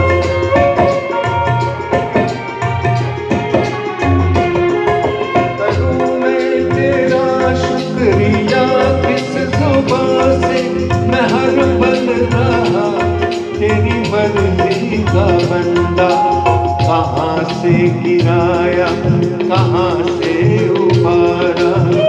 करूं मैं तेरा शुक्रिया किस जुबान से, मैं हर पल रहा तेरी मर्जी का बंदा। कहाँ से गिराया कहाँ से उबारा,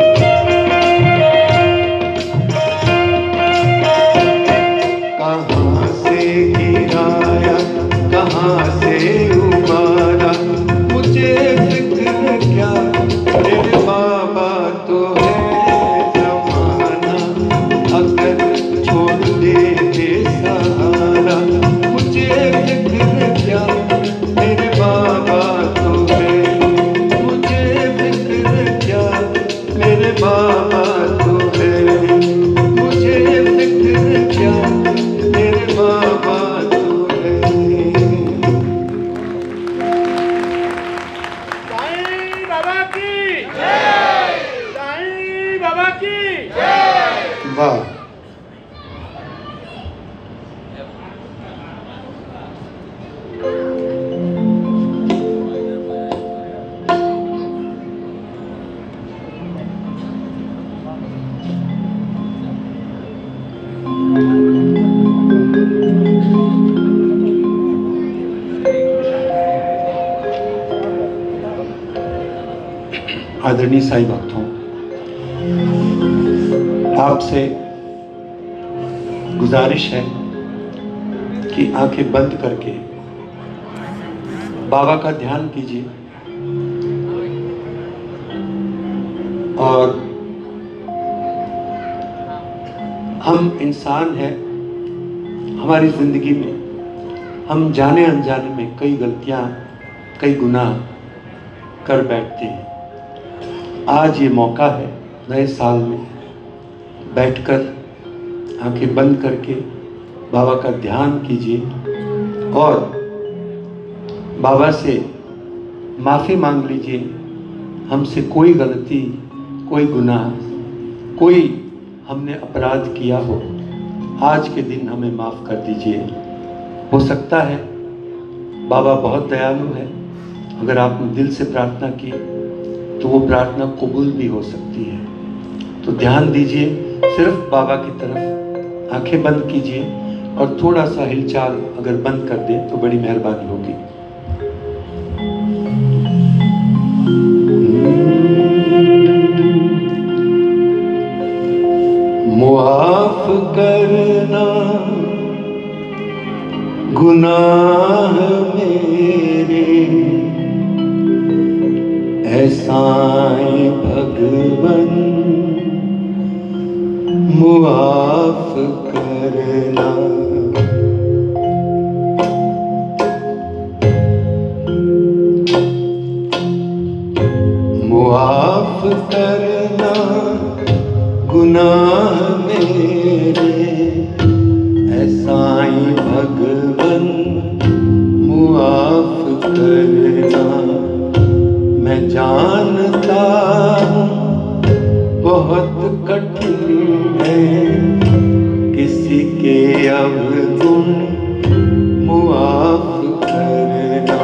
कहाँ से गिराया कहाँ से उबारा। मुझे फिक्र क्या, मेरे बाबा तो है ज़माना अगर छोड़ दे बेसहारा। मुझे फिक्र क्या, मेरे बाबा तो है, मुझे आदरणीय साईं भक्तों, आपसे गुजारिश है कि आंखें बंद करके बाबा का ध्यान कीजिए और हम इंसान हैं, हमारी जिंदगी में हम जाने अनजाने में कई गलतियां, कई गुनाह कर बैठते हैं। आज ये मौका है नए साल में बैठकर आंखें बंद करके बाबा का ध्यान कीजिए और बाबा से माफ़ी मांग लीजिए। हमसे कोई गलती, कोई गुनाह, कोई हमने अपराध किया हो, आज के दिन हमें माफ़ कर दीजिए। हो सकता है बाबा बहुत दयालु है, अगर आपने दिल से प्रार्थना की तो वो प्रार्थना कबूल भी हो सकती है। तो ध्यान दीजिए सिर्फ बाबा की तरफ, आंखें बंद कीजिए और थोड़ा सा हिलचाल अगर बंद कर दे तो बड़ी मेहरबानी होगी। मुआफ करना गुनाह मेरे, ऐ साईं भगवन मुआफ करना। मुआफ करना गुनाह मेरे, ऐ साईं भगवन मुआफ करना। मैं जानता हूँ बहुत कठिन है किसी के अवगुण मुआफ करना।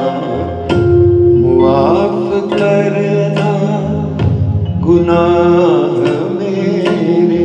मुआफ करना गुनाह मेरे।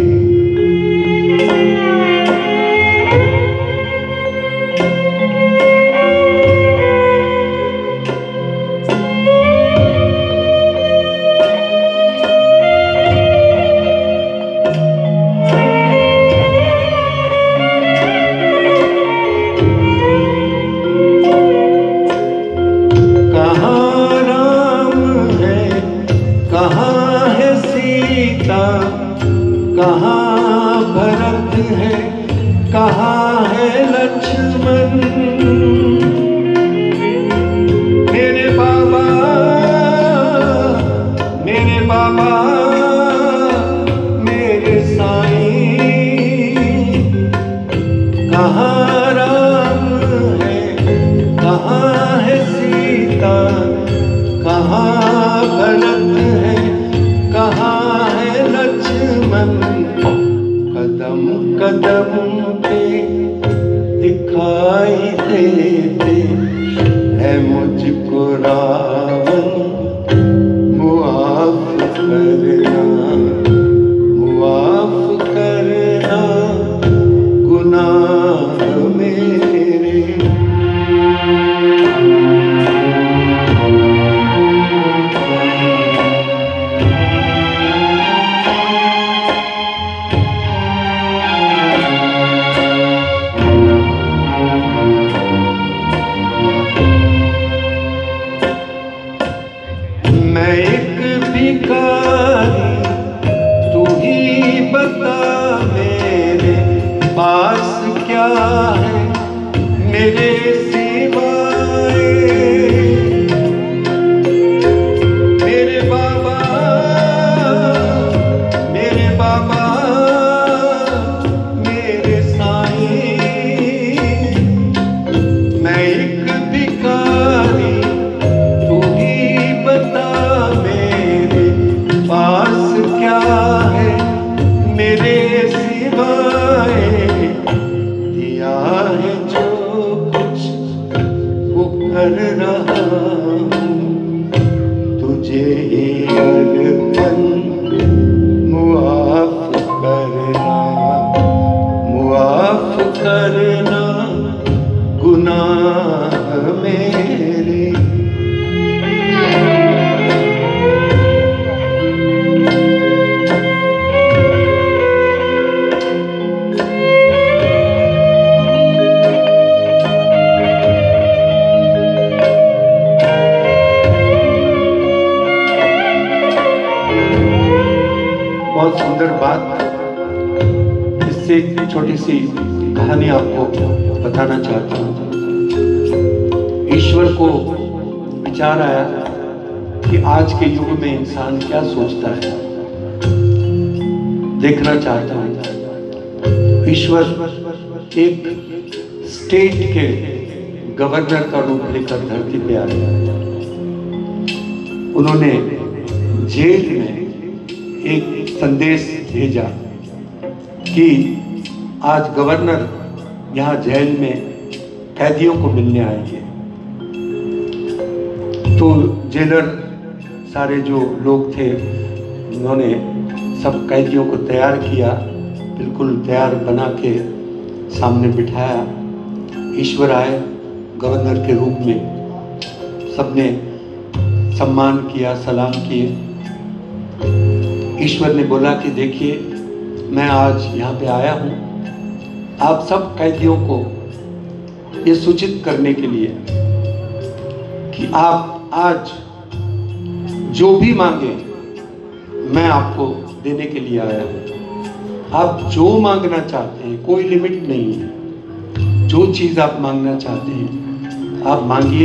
कहाँ भरत है, कहाँ है लक्ष्मण, मेरे बाबा मेरे बाबा मेरे साईं। कहाँ राम है, कहाँ है सीता, कहाँ भरत है, कहाँ है लक्ष्मण। कदम कदम पे दिखाई देते है मुझको रावण मुआफ करना। मुआफ करना गुनाह मेरे। मैं एक भिखारी, तू ही बता मेरे पास क्या है मेरे सिवाय। मेरे बाबा मेरे बाबा मेरे साईं। मैं एक भिखारी, तू ही बता मेरे पास क्या है मेरे सिवाय। दिया है जो कुछ करना गुनाह मेरे। बहुत सुंदर बात। इससे एक छोटी सी कहानी आपको बताना चाहता हूँ। ईश्वर को विचार आया कि आज के युग में इंसान क्या सोचता है, देखना चाहता हूँ। ईश्वर एक स्टेट के गवर्नर का रूप लेकर धरती पे आया। उन्होंने जेल में एक संदेश भेजा कि आज गवर्नर यहाँ जेल में कैदियों को मिलने आएंगे। तो जेलर सारे जो लोग थे उन्होंने सब कैदियों को तैयार किया, बिल्कुल तैयार बना के सामने बिठाया। ईश्वर आए गवर्नर के रूप में, सबने सम्मान किया, सलाम किए। ईश्वर ने बोला कि देखिए मैं आज यहाँ पे आया हूँ आप सब कैदियों को ये सूचित करने के लिए कि आप आज जो भी मांगे मैं आपको देने के लिए आया हूँ। आप जो मांगना चाहते हैं, कोई लिमिट नहीं है। जो चीज़ आप मांगना चाहते हैं आप मांगिए।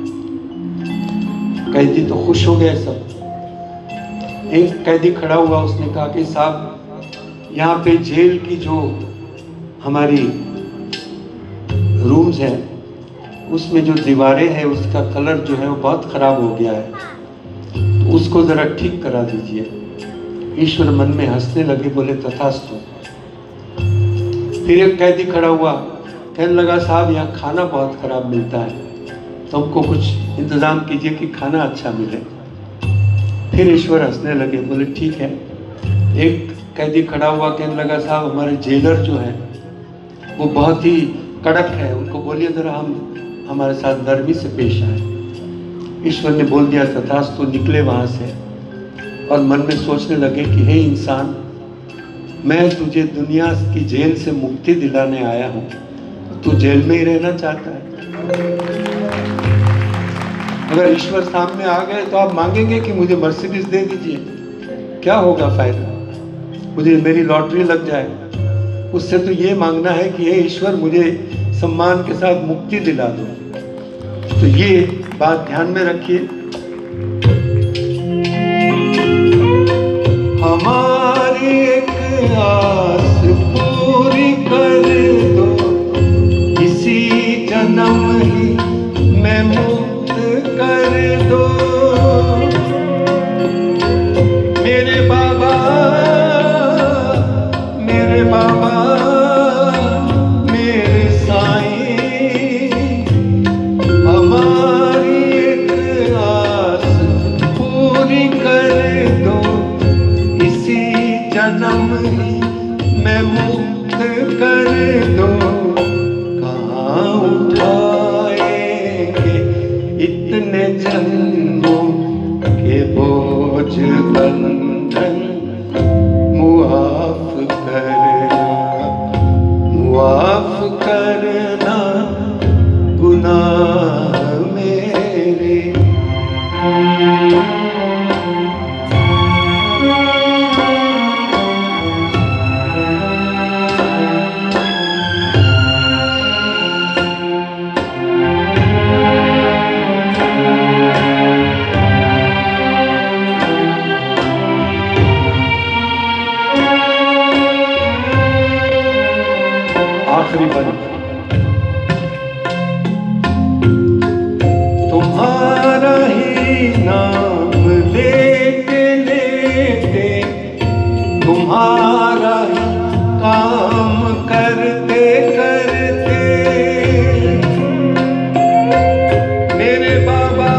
कैदी तो खुश हो गए सब। एक कैदी खड़ा हुआ, उसने कहा कि साहब यहाँ पे जेल की जो हमारी रूम्स हैं उसमें जो दीवारें हैं उसका कलर जो है वो बहुत ख़राब हो गया है, तो उसको ज़रा ठीक करा दीजिए। ईश्वर मन में हंसने लगे, बोले तथास्तु। फिर एक कैदी खड़ा हुआ, कहने लगा साहब यहाँ खाना बहुत ख़राब मिलता है, तो हमको कुछ इंतज़ाम कीजिए कि खाना अच्छा मिले। फिर ईश्वर हंसने लगे, बोले ठीक है। एक कैदी खड़ा हुआ, कहने लगा साहब हमारे जेलर जो है वो बहुत ही कड़क है, उनको बोलिए ज़रा हम हमारे साथ नरमी से पेश आए। ईश्वर ने बोल दिया तथास्तु, तो निकले वहाँ से और मन में सोचने लगे कि हे इंसान, मैं तुझे दुनिया की जेल से मुक्ति दिलाने आया हूँ, तू जेल में ही रहना चाहता है। अगर ईश्वर सामने आ गए तो आप मांगेंगे कि मुझे मर्सिडीज दे दीजिए, क्या होगा फायदा, मुझे मेरी लॉटरी लग जाए। उससे तो ये मांगना है कि हे ईश्वर मुझे सम्मान के साथ मुक्ति दिला दो। तो ये बात ध्यान में रखिए। हमारी एक आस पूरी कर दो, इसी जन्म ही मैं मुक्त कर दो। मेरे बाबा मेरे बाबा मेरे साईं, हमारी एक आस पूरी कर दो, इसी जन्म ही मैं मुक्त कर दो। कहाँ उठाएंगे इतने जन्मों के बोझ बंधन, मुआफ करना मुआफ करना गुनाह मेरे। आखिरी बंद। तुम्हारा ही नाम लेते लेते, तुम्हारा ही काम करते करते, मेरे बाबा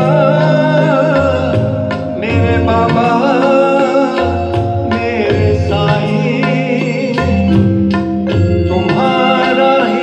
मेरे बाबा मेरे साईं, तुम्हारा ही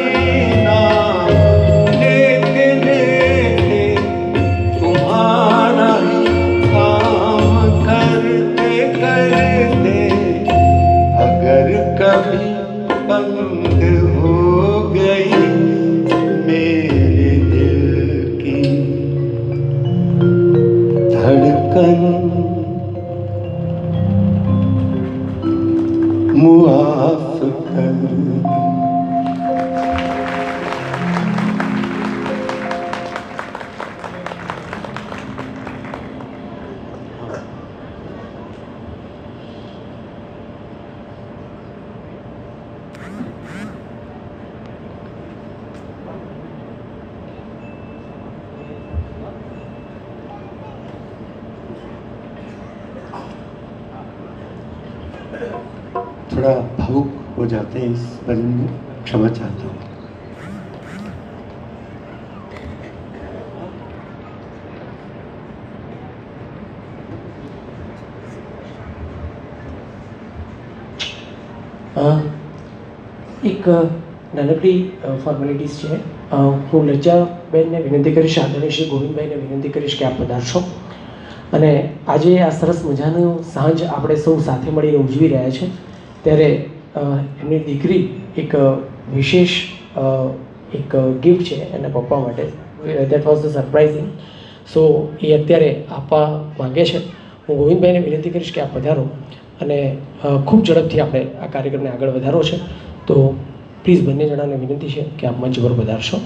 थोड़ा भावुक हो जाते हैं इस भजन में, क्षमा चाहता हूँ। एक નાનકડી ફોર્માલિટીઝ છે. હું લજ્જાબેનને વિનંતી કરીશ, આદરણીય શ્રી ગોવિંદભાઈને વિનંતી કરીશ કે આપ પધારશો. અને આજે આ સરસ મજાનું સાંજ આપણે સૌ સાથે મળીને ઉજવી રહ્યા છે, ત્યારે એમની દીકરી એક વિશેષ એક ગિફ્ટ છે એના પપ્પા માટે. That was the surprising. So એ અત્યારે આપવા માગે છે. હું ગોવિંદભાઈને વિનંતી કરીશ કે આપ પધારો અને ખૂબ ઝડપથી આપણે આ કાર્યક્રમને આગળ વધારવો છે. તો પ્લીઝ બંને જણાને વિનંતી છે કે આપ મંચ પર પધારશો.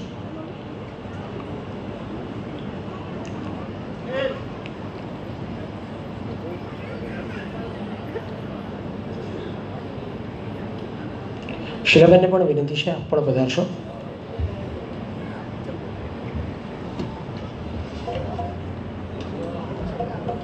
શીલાબેનને પણ વિનંતી છે, આપ પણ પધારશો.